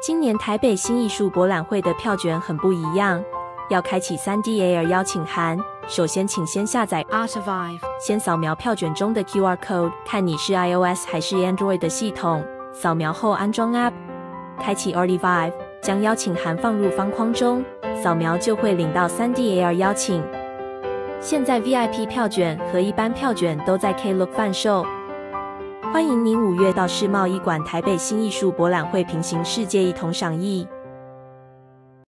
今年台北新艺术博览会的票券很不一样，要开启 3D AR 邀请函，首先请先下载 Artivive， 先扫描票券中的 QR code， 看你是 iOS 还是 Android 的系统，扫描后安装 App， 开启 Artivive， 将邀请函放入方框中，扫描就会领到 3D AR 邀请。现在 VIP 票券和一般票券都在 Klook 贩售。欢迎您5月到世贸一馆台北新艺术博览会平行世界一同赏艺。